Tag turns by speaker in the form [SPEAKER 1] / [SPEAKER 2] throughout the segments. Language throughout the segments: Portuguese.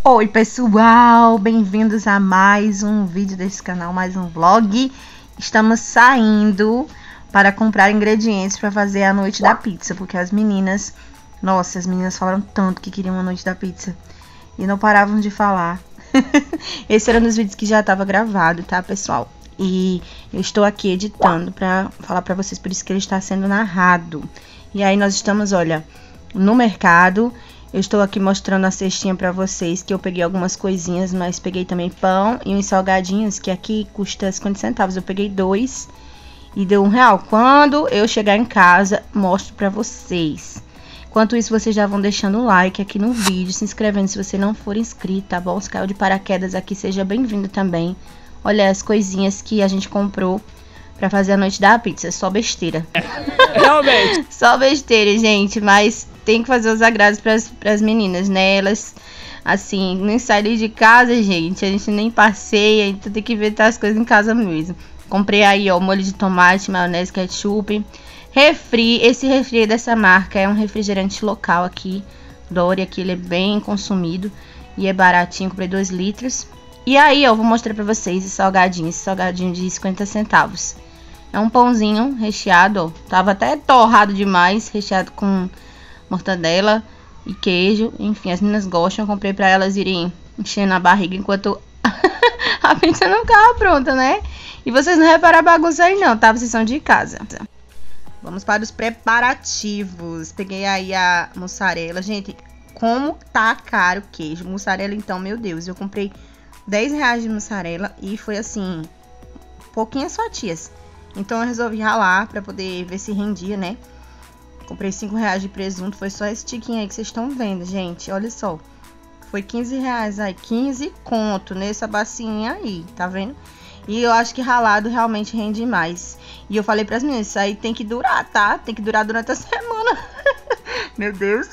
[SPEAKER 1] Oi pessoal, bem-vindos a mais um vídeo desse canal, mais um vlog. Estamos saindo para comprar ingredientes para fazer a noite da pizza, porque as meninas, nossa, as meninas falaram tanto que queriam a noite da pizza e não paravam de falar. Esse era um dos vídeos que já estava gravado, tá pessoal? E eu estou aqui editando para falar para vocês, por isso que ele está sendo narrado. E aí nós estamos, olha, no mercado. Eu estou aqui mostrando a cestinha pra vocês, que eu peguei algumas coisinhas, mas peguei também pão e uns salgadinhos, que aqui custa 50 centavos. Eu peguei 2 e deu R$1. Quando eu chegar em casa, mostro pra vocês. Enquanto isso, vocês já vão deixando o like aqui no vídeo, se inscrevendo se você não for inscrito, tá bom? Se caiu de paraquedas aqui, seja bem-vindo também. Olha as coisinhas que a gente comprou pra fazer a noite da pizza, só besteira.
[SPEAKER 2] Realmente.
[SPEAKER 1] Só besteira, gente, mas tem que fazer os agrados pras meninas, né? Elas, assim, nem saem de casa, gente. A gente nem passeia, então tem que ver as coisas em casa mesmo. Comprei aí, ó, molho de tomate, maionese, ketchup. Refri, esse refri dessa marca é um refrigerante local aqui, Doria, que ele é bem consumido e é baratinho, comprei 2 litros. E aí, ó, vou mostrar pra vocês esse salgadinho de 50 centavos. É um pãozinho recheado, ó, tava até torrado demais, recheado com mortadela e queijo. Enfim, as meninas gostam, eu comprei pra elas irem enchendo a barriga enquanto a pizza não ficava pronta, né? E vocês não repararam a bagunça aí não, tá? Vocês são de casa. Vamos para os preparativos. Peguei aí a mussarela. Gente, como tá caro o queijo. Mussarela então, meu Deus, eu comprei R$10 de mussarela e foi assim, pouquinhas fatias. Então eu resolvi ralar pra poder ver se rendia, né? Comprei R$5 de presunto, foi só esse tiquinho aí que vocês estão vendo, gente. Olha só, foi R$15 aí, 15 conto nessa bacinha aí, tá vendo? E eu acho que ralado realmente rende mais. E eu falei pras meninas, isso aí tem que durar, tá? Tem que durar durante a semana. Meu Deus.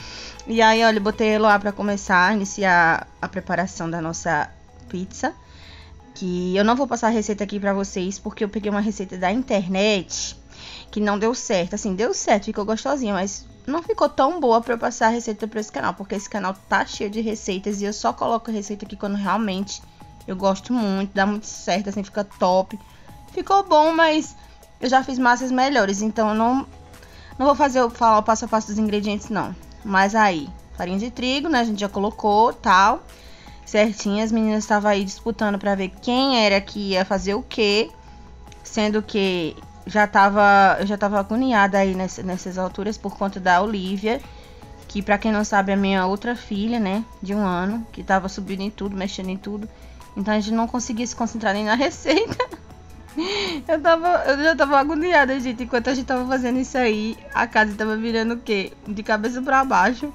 [SPEAKER 1] E aí, olha, botei lá pra começar, iniciar a preparação da nossa pizza. Que eu não vou passar a receita aqui pra vocês, porque eu peguei uma receita da internet que não deu certo. Assim, deu certo, ficou gostosinha, mas não ficou tão boa pra eu passar a receita pra esse canal, porque esse canal tá cheio de receitas e eu só coloco a receita aqui quando realmente eu gosto muito, dá muito certo, assim, fica top. Ficou bom, mas eu já fiz massas melhores, então eu não vou falar o passo a passo dos ingredientes, não. Mas aí, farinha de trigo, né, a gente já colocou, tal, certinho. As meninas estavam aí disputando pra ver quem era que ia fazer o quê, sendo que eu já tava agoniada aí nessas alturas por conta da Olivia, que pra quem não sabe é a minha outra filha, né, de 1 ano, que tava subindo em tudo, mexendo em tudo. Então a gente não conseguia se concentrar nem na receita. Eu já tava agoniada, gente. Enquanto a gente tava fazendo isso aí, a casa tava virando o quê? De cabeça pra baixo.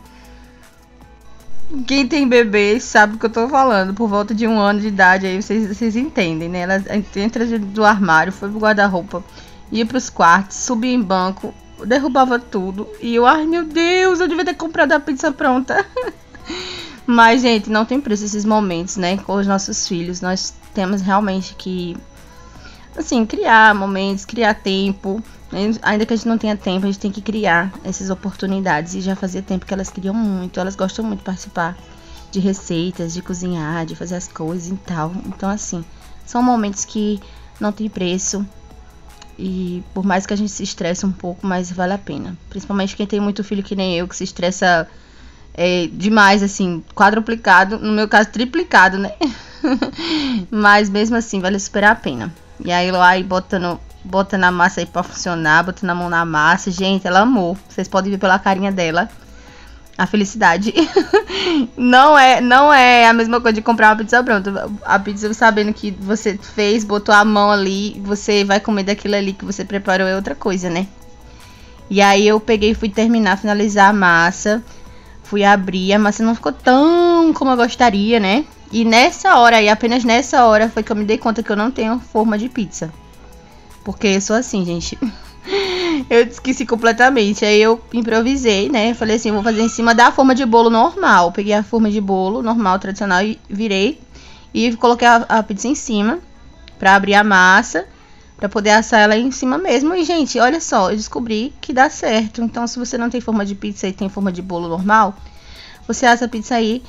[SPEAKER 1] Quem tem bebê sabe o que eu tô falando. Por volta de 1 ano de idade, aí vocês entendem, né? Ela entra do armário, foi pro guarda-roupa, ia pros quartos, subia em banco, derrubava tudo. E eu, ai meu Deus, eu devia ter comprado a pizza pronta. Mas, gente, não tem preço esses momentos, né? Com os nossos filhos, nós temos realmente que, assim, criar momentos, criar tempo. Ainda que a gente não tenha tempo, a gente tem que criar essas oportunidades. E já fazia tempo que elas queriam muito, elas gostam muito de participar de receitas, de cozinhar, de fazer as coisas e tal. Então, assim, são momentos que não tem preço. E por mais que a gente se estresse um pouco, mas vale a pena. Principalmente quem tem muito filho que nem eu, que se estressa demais, assim, quadruplicado, no meu caso triplicado, né? Mas mesmo assim vale super a pena. E aí lá aí botando a massa aí pra funcionar, botando a mão na massa. Gente, ela amou. Vocês podem ver pela carinha dela a felicidade. Não é a mesma coisa de comprar uma pizza pronta. A pizza sabendo que você fez, botou a mão ali, você vai comer daquilo ali que você preparou, é outra coisa, né? E aí eu peguei e fui finalizar a massa. Fui abrir, a massa não ficou tão como eu gostaria, né? E nessa hora aí, apenas nessa hora, foi que eu me dei conta que eu não tenho forma de pizza. Porque eu sou assim, gente. Eu esqueci completamente. Aí eu improvisei, né? Falei assim, vou fazer em cima da forma de bolo normal. Peguei a forma de bolo normal, tradicional, e virei. E coloquei a pizza em cima pra abrir a massa, pra poder assar ela em cima mesmo. E, gente, olha só, eu descobri que dá certo. Então, se você não tem forma de pizza e tem forma de bolo normal, você assa a pizza aí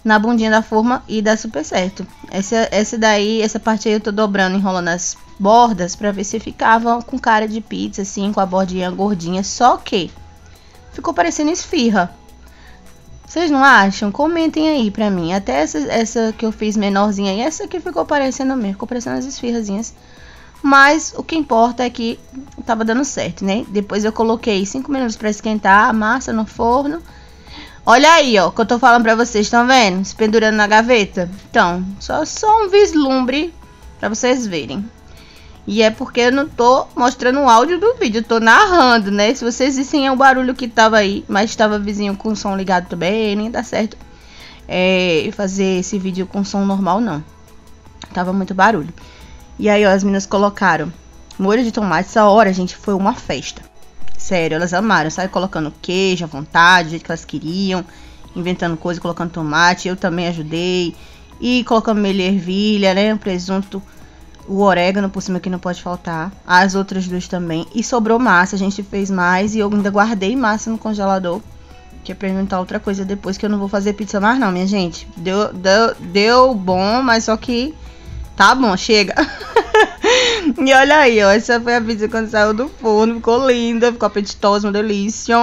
[SPEAKER 1] na bundinha da forma e dá super certo. Essa parte aí eu tô dobrando, enrolando as bordas pra ver se ficava com cara de pizza, assim, com a bordinha gordinha. Só que ficou parecendo esfirra. Vocês não acham? Comentem aí pra mim. Até essa que eu fiz menorzinha aí, essa aqui ficou parecendo mesmo, ficou parecendo as esfirrazinhas. Mas o que importa é que tava dando certo, né? Depois eu coloquei 5 minutos pra esquentar a massa no forno. Olha aí, ó, que eu tô falando pra vocês, estão vendo? Se pendurando na gaveta. Então, só um vislumbre pra vocês verem. E é porque eu não tô mostrando o áudio do vídeo, eu tô narrando, né? Se vocês vissem o barulho que tava aí, mas estava vizinho com o som ligado também, nem dá certo fazer esse vídeo com som normal, não. Tava muito barulho. E aí, ó, as meninas colocaram molho de tomate. Essa hora, gente, foi uma festa. Sério, elas amaram, sabe? Colocando queijo à vontade, do jeito que elas queriam. Inventando coisa, colocando tomate. Eu também ajudei. E colocando meio ervilha, né? O presunto, o orégano por cima que não pode faltar. As outras duas também. E sobrou massa, a gente fez mais. E eu ainda guardei massa no congelador. Que é pra inventar outra coisa depois, que eu não vou fazer pizza mais não, minha gente. Deu bom, mas só que... Tá bom, chega. E olha aí, ó. Essa foi a pizza quando saiu do forno. Ficou linda, ficou apetitosa, uma delícia.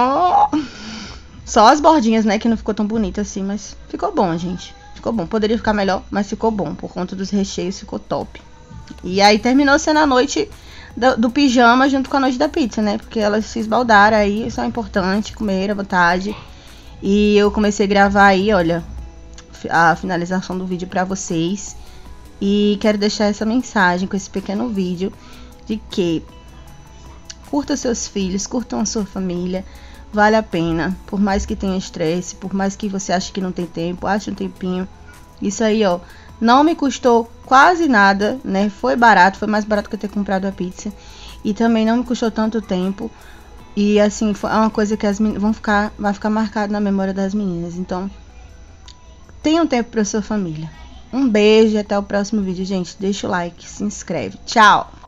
[SPEAKER 1] Só as bordinhas, né, que não ficou tão bonita assim. Mas ficou bom, gente. Ficou bom. Poderia ficar melhor, mas ficou bom. Por conta dos recheios, ficou top. E aí terminou sendo a noite do pijama junto com a noite da pizza, né? Porque elas se esbaldaram aí. Isso é importante, comer à vontade. E eu comecei a gravar aí, olha, a finalização do vídeo pra vocês. E quero deixar essa mensagem com esse pequeno vídeo de que curtam seus filhos, curtam a sua família, vale a pena, por mais que tenha estresse, por mais que você ache que não tem tempo, ache um tempinho. Isso aí, ó, não me custou quase nada, né? Foi barato, foi mais barato que eu ter comprado a pizza. E também não me custou tanto tempo. E assim, é uma coisa que as meninas vai ficar marcado na memória das meninas. Então, tenha um tempo para sua família. Um beijo e até o próximo vídeo, gente. Deixa o like, se inscreve. Tchau!